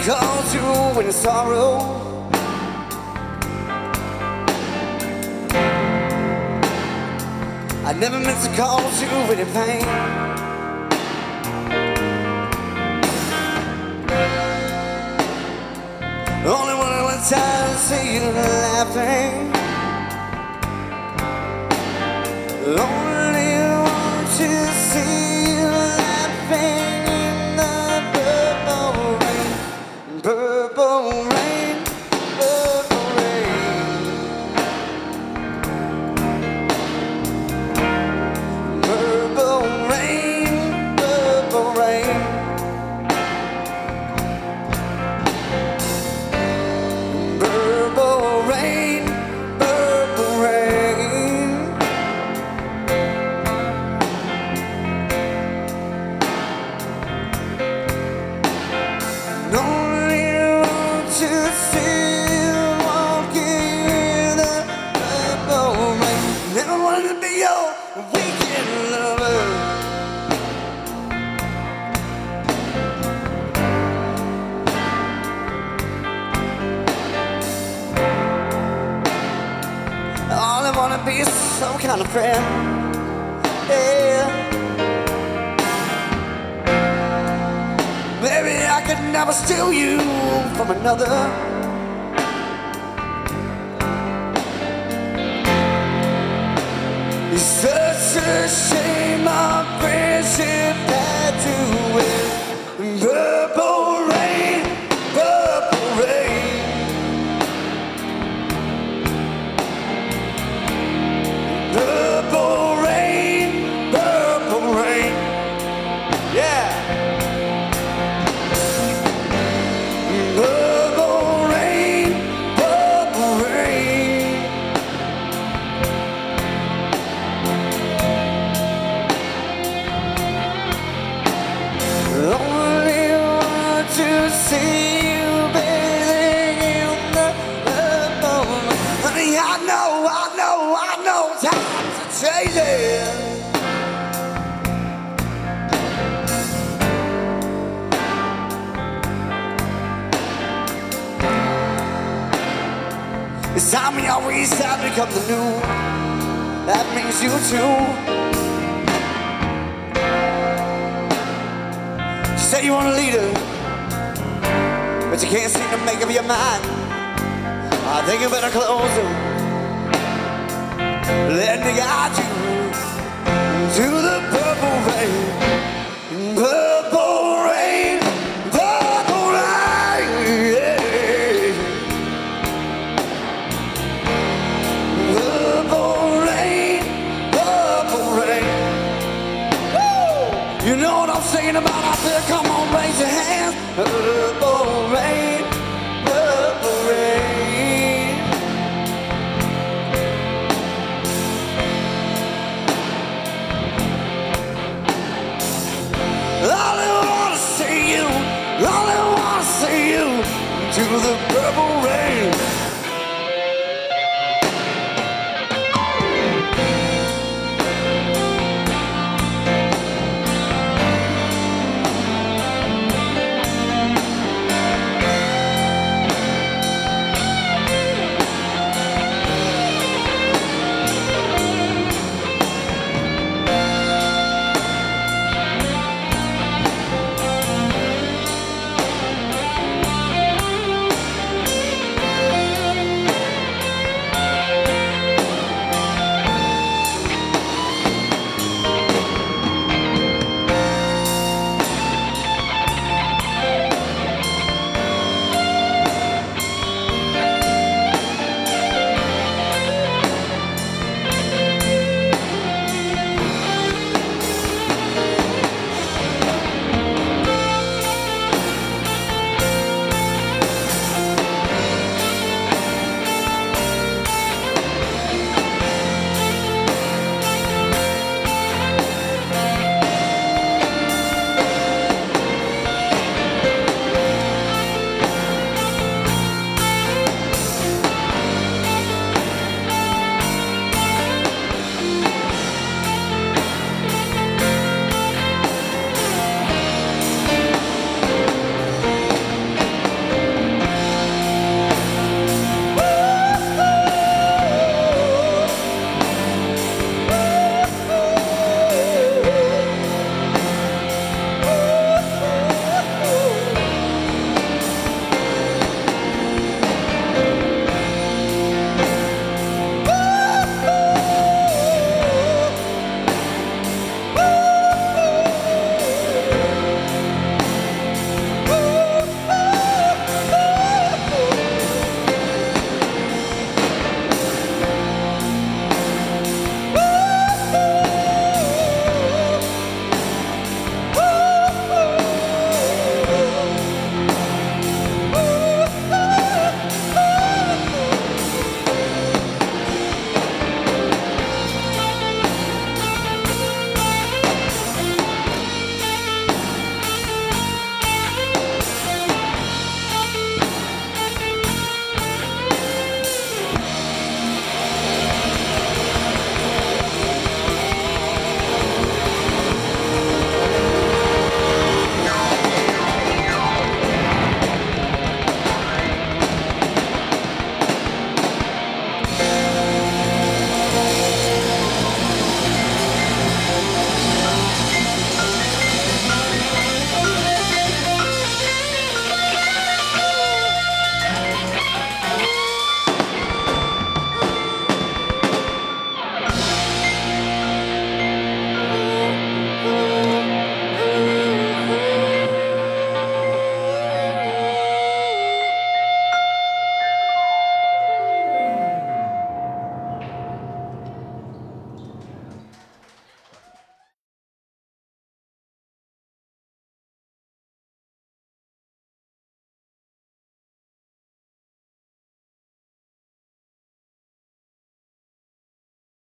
calls you in sorrow. I never meant to cause you any pain. Only one time to see you laughing. Only want to see you laughing in the purple rain, purple rain, purple rain, purple rain, purple rain. Purple rain, purple rain. Only want to see you walking in the purple rain. Never wanted to be your weekend lover. All I wanna be is some kind of friend, yeah. Maybe I could never steal you from another. It's such a shame our friendship had to end. Purple rain, purple rain. Purple rain, purple rain, yeah. Purple rain, purple rain. Only want to see you bathing in the purple rain. Honey, I know times are changing. It's time we always have become the new. That means you too. You say you want a leader, but you can't seem to make up your mind. I think you better close them. Let me guide you to the purple rain, purple rain, purple rain, yeah. Purple rain, purple rain. Woo! You know what I'm singing about out there? Come on, raise your hands. Purple rain, purple rain. All I wanna see you to the purple rain.